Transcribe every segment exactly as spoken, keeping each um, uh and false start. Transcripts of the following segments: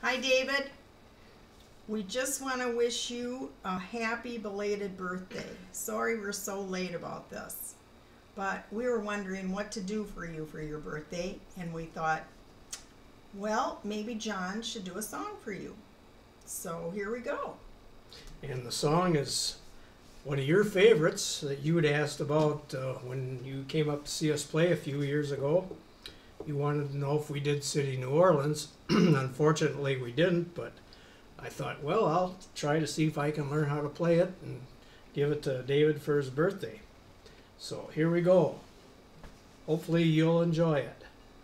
Hi, David. We just want to wish you a happy belated birthday. Sorry we're so late about this, but we were wondering what to do for you for your birthday, and we thought, well, maybe John should do a song for you. So here we go. And the song is one of your favorites that you had asked about uh, when you came up to see us play a few years ago. You wanted to know if we did City New Orleans. Unfortunately, we didn't, but I thought, well, I'll try to see if I can learn how to play it and give it to David for his birthday. So here we go. Hopefully you'll enjoy it.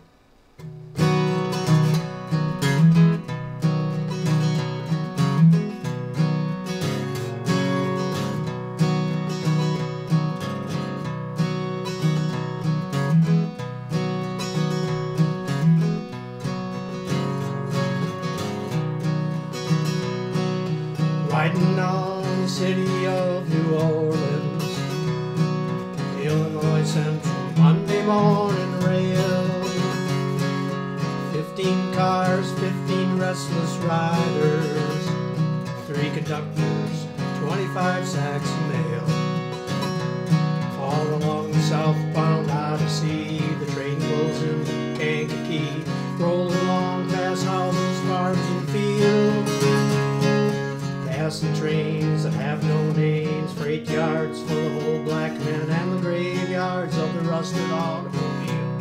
Riding on the city of New Orleans, Illinois Central Monday morning rail. Fifteen cars, fifteen restless riders, three conductors, twenty-five sacks of mail. All along the southbound Odyssey, the train goes into Kankakee, rolling along past houses, farms, and fields. Passing trains that have no names, freight yards full of old black men, and the graveyards of the rusted automobile.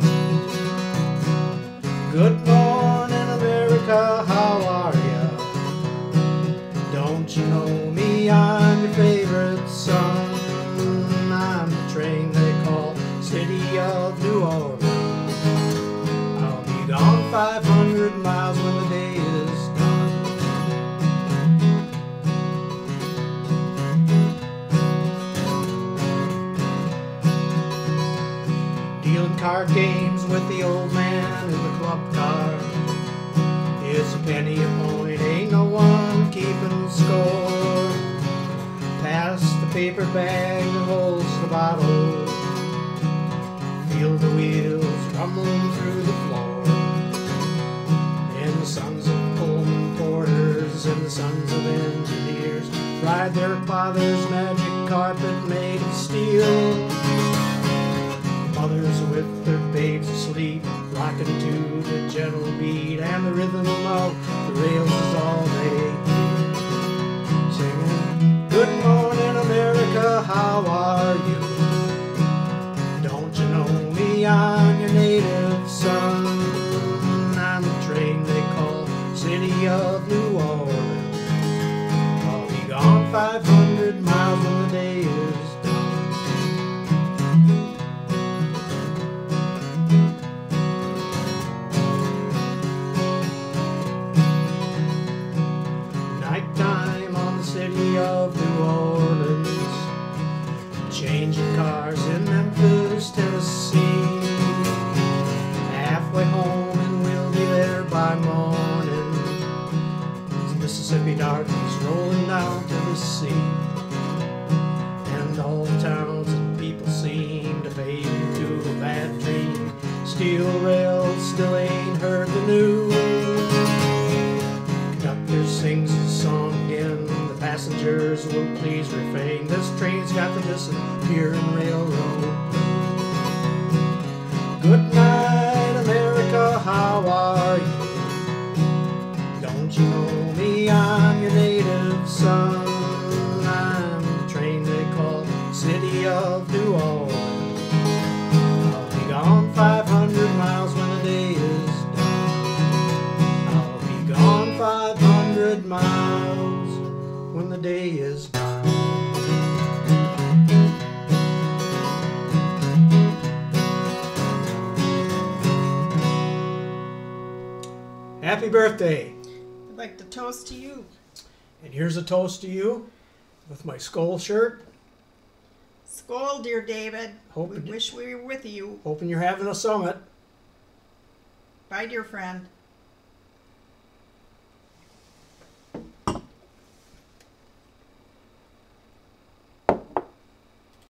Good morning, America, how are ya? Don't you know me? I'm your favorite son. I'm the train they call City of New Orleans. I'll be gone five hundred miles when the day is done. Dealing card games with the old man in the club car. It's a penny a point, ain't no one keeping score. Pass the paper bag that holds the bottle. Feel the wheels rumbling through the floor. And the sons of Pullman porters and the sons of engineers ride their father's magic carpet made of steel. Mothers with their babes asleep, rocking to the gentle beat, and the rhythm of the rails is all they hear. Singing, good morning, America, how are you? Don't you know me? I'm your native son. I'm the train they call City of New Orleans. I'll be gone five hundred miles when the day is done. Nighttime on the city of New Orleans, changing cars in Memphis, Tennessee. Halfway home and we'll be there by morning. The Mississippi darkness rolling down to the sea. And all the towns and people seem to fade into a bad dream. Steel rails still ain't heard the news. Conductor sings his song again. The passengers will please refrain. This train's got the disappearing railroad. Good night, America, how are you? Don't you know me? I'm your native son. I'm the train they call City of New Orleans. I'll be gone five hundred miles when the day is done. I'll be gone five hundred miles when the day is done. Happy birthday! I'd like to toast to you. And here's a toast to you with my Skull shirt. Skål, dear David. Hope We it- wish we were with you. Hoping you're having a summit. Bye, dear friend.